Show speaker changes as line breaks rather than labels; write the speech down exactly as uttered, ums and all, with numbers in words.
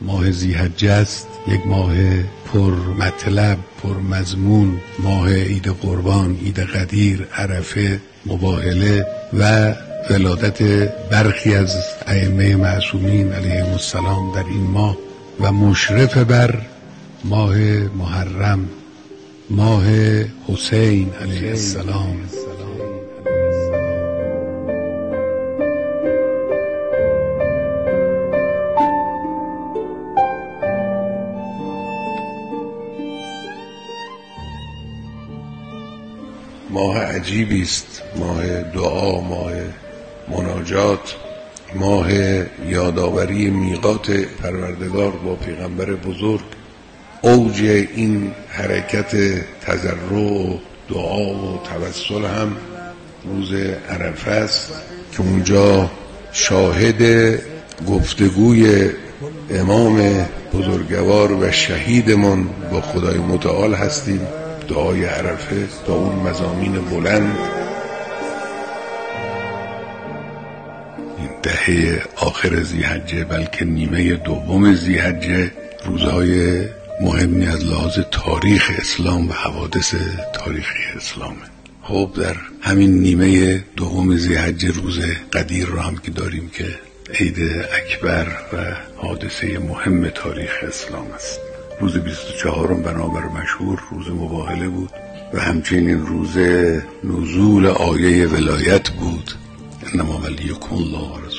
ماه ذی‌حجه است، یک ماه پر مطلب، پر مضمون، ماه عید قربان، عید قدیر، عرفه، مباهله و ولادت برخی از ائمه معصومین علیهم السلام در این ماه و مشرف بر ماه محرم، ماه حسین علیه السلام. ماه عجیبی است، ماه دعا، ماه مناجات، ماه یادآوری میقات پروردگار با پیغمبر بزرگ. اوج این حرکت تضرع و دعا و توسل هم روز عرفه است که اونجا شاهد گفتگوی امام بزرگوار و شهیدمان با خدای متعال هستیم. دعای عرفه تا اون مضامین بلند. این دهه آخر ذی‌حجه، بلکه نیمه دوم ذی‌حجه، روزهای مهمی از لحاظ تاریخ اسلام و حوادث تاریخی اسلامه. خب در همین نیمه دوم ذی‌حجه روز قدیر رو هم که داریم که عید اکبر و حادثه مهم تاریخ اسلام است. روز بیست و چهارم بنابر مشهور روز مباهله بود و همچنین روز نزول آیه ولایت بود. انما ولیکم الله و رسوله.